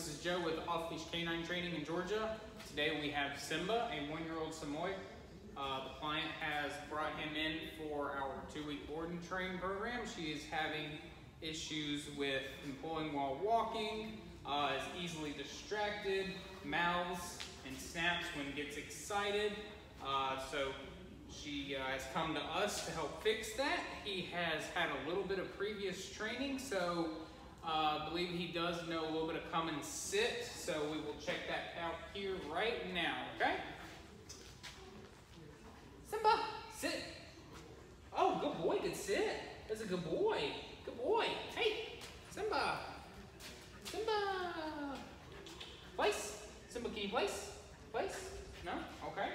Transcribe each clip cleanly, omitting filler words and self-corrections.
this is Joe with Leash K9 Training in Georgia. Today we have Simba, a 1-year-old Samoyed. The client has brought him in for our 2-week board and train program. She is having issues with pulling while walking, is easily distracted, mouths and snaps when gets excited. So she has come to us to help fix that. He has had a little bit of previous training, so I believe he does know a little bit of come and sit, so we will check that out here right now, okay? Simba, sit. Oh, good boy, good sit. That's a good boy. Good boy. Hey, Simba. Simba. Place. Simba, can you place? Place? No? Okay.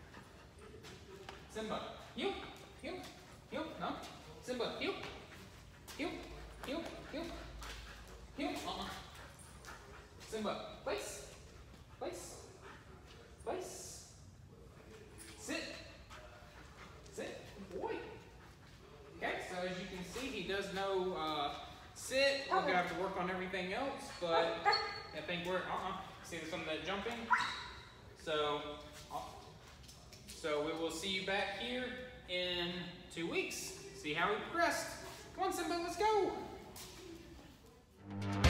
Simba, heel, heel, heel, no? Simba, heel, heel, heel, heel, heel, Simba, place, place, place, sit, sit, good boy. Okay, so as you can see, he does know sit. We're gonna have to work on everything else, but I think we're, see some of that jumping? So we will see you back here in 2 weeks. See how we progressed. Come on, Simba, let's go.